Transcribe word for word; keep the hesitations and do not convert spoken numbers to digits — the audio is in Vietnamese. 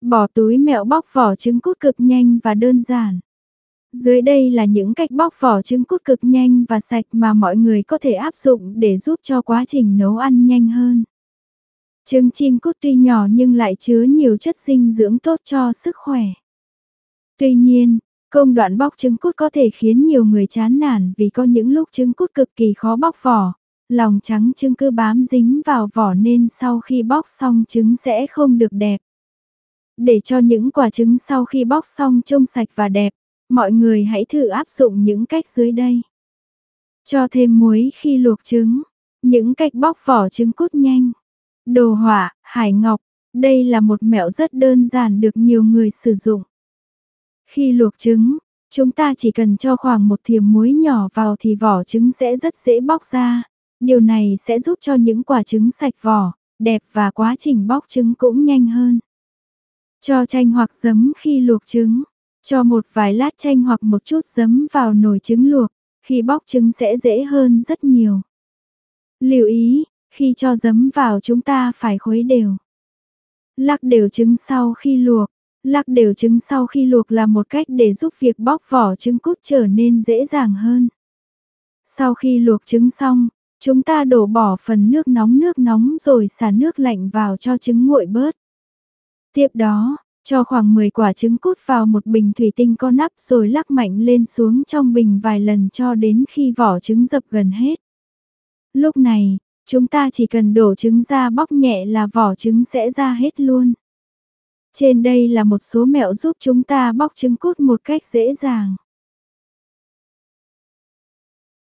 Bỏ túi mẹo bóc vỏ trứng cút cực nhanh và đơn giản. Dưới đây là những cách bóc vỏ trứng cút cực nhanh và sạch mà mọi người có thể áp dụng để giúp cho quá trình nấu ăn nhanh hơn. Trứng chim cút tuy nhỏ nhưng lại chứa nhiều chất dinh dưỡng tốt cho sức khỏe. Tuy nhiên, công đoạn bóc trứng cút có thể khiến nhiều người chán nản vì có những lúc trứng cút cực kỳ khó bóc vỏ, lòng trắng trứng cứ bám dính vào vỏ nên sau khi bóc xong trứng sẽ không được đẹp. Để cho những quả trứng sau khi bóc xong trông sạch và đẹp, mọi người hãy thử áp dụng những cách dưới đây. Cho thêm muối khi luộc trứng. Những cách bóc vỏ trứng cút nhanh. Đồ họa, hải ngọc. Đây là một mẹo rất đơn giản được nhiều người sử dụng. Khi luộc trứng, chúng ta chỉ cần cho khoảng một thìa muối nhỏ vào thì vỏ trứng sẽ rất dễ bóc ra. Điều này sẽ giúp cho những quả trứng sạch vỏ, đẹp và quá trình bóc trứng cũng nhanh hơn. Cho chanh hoặc giấm khi luộc trứng. Cho một vài lát chanh hoặc một chút giấm vào nồi trứng luộc, khi bóc trứng sẽ dễ hơn rất nhiều. Lưu ý, khi cho giấm vào chúng ta phải khuấy đều. Lắc đều trứng sau khi luộc. Lắc đều trứng sau khi luộc là một cách để giúp việc bóc vỏ trứng cút trở nên dễ dàng hơn. Sau khi luộc trứng xong, chúng ta đổ bỏ phần nước nóng nước nóng rồi xả nước lạnh vào cho trứng nguội bớt. Tiếp đó, cho khoảng mười quả trứng cút vào một bình thủy tinh có nắp rồi lắc mạnh lên xuống trong bình vài lần cho đến khi vỏ trứng dập gần hết. Lúc này, chúng ta chỉ cần đổ trứng ra bóc nhẹ là vỏ trứng sẽ ra hết luôn. Trên đây là một số mẹo giúp chúng ta bóc trứng cút một cách dễ dàng.